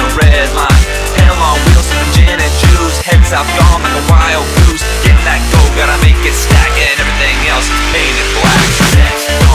the red line. Hell on wheels, sipping gin and juice. Head south, gone like a wild goose. Getting that gold, gotta make it stack, and everything else is painted black.